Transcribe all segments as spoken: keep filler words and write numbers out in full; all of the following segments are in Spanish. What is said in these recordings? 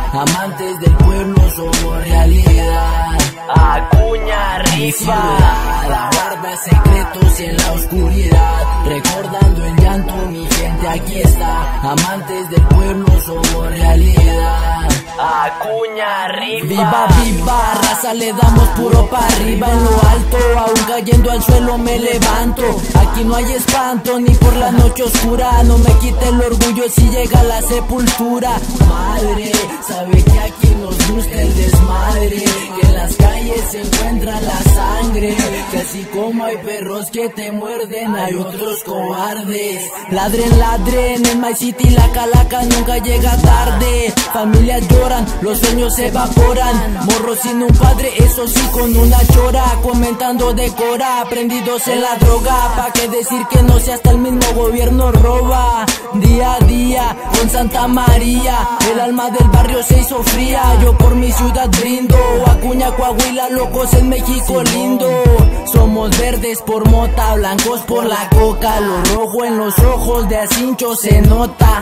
amantes del pueblo somos realidad. Acuña Mi rifa, ciudad guarda secretos en la oscuridad, recordando el llanto mi gente aquí está, amantes del pueblo somos realidad. Acuña rifa. Viva, viva, raza, le damos puro pa' arriba en lo alto, aún cayendo al suelo me levanto. Aquí no hay espanto ni por la noche oscura, no me quite el orgullo si llega la sepultura. Madre, sabe que aquí nos gusta el desmadre, que en las calles se encuentra la sangre, que así como hay perros que te muerden, hay otros cobardes. Ladren, ladren, en My City la calaca nunca llega tarde. Familias lloran, los sueños se evaporan, morros sin un padre, eso sí con una chora, comentando de cora, prendidos en la droga, pa' que decir que no, si hasta el mismo gobierno roba. Día a día con Santa María, el alma del barrio se hizo fría, yo por mi ciudad brindo. Acuña, Coahuila, locos en México lindo. Somos verdes por mota, blancos por la coca, lo rojo en los ojos de Acincho se nota.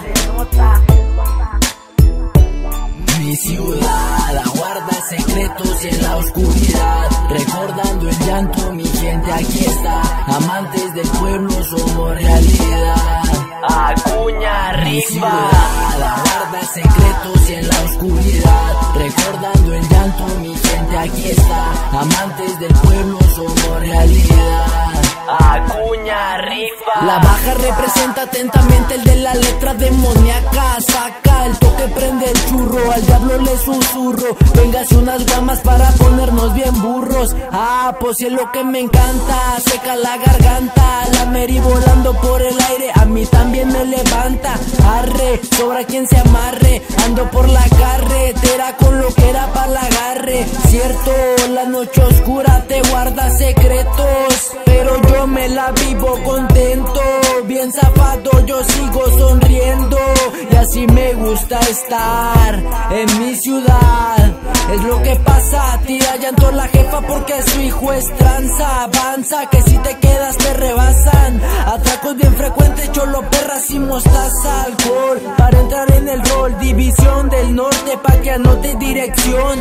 Mi ciudad guarda secretos en la oscuridad, recordando el llanto mi gente aquí está, amantes del pueblo somos realidad. Acuña Mi rifa, ciudad guarda secretos en la oscuridad, recordando el llanto mi gente aquí está, amantes del pueblo somos realidad. Acuña rifa. La baja representa atentamente el de la letra demoníaca, saca el toque, prende el churro, al diablo le susurro, véngase unas guamas para ponernos bien burros. Ah, pues si es lo que me encanta, seca la garganta, la Mary volando por el aire, a mí también me levanta. Arre, sobra quien se amarre, ando por la carretera con lo que era para la agarre. Cierto, la noche oscura te guarda secretos, pero yo me la vivo contento, bien zafado yo sigo sonriendo, y así me gusta estar en mi ciudad. Es lo que pasa, tira llanto la jefa porque su hijo es tranza, avanza que si te quedas te rebasan, atracos bien frecuentes, cholo, perras y mostaza, alcohol para entrar en el rol, división del norte pa' que anote dirección.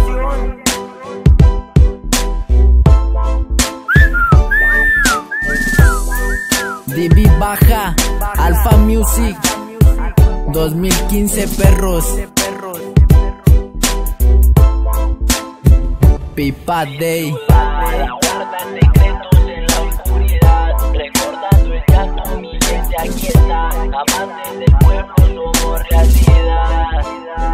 D B baja, Alpha Music, dos mil quince perros. Pipa Day. Guarda secretos en la oscuridad, recordando el llanto mi gente aquí está, amantes del pueblo somos realidad.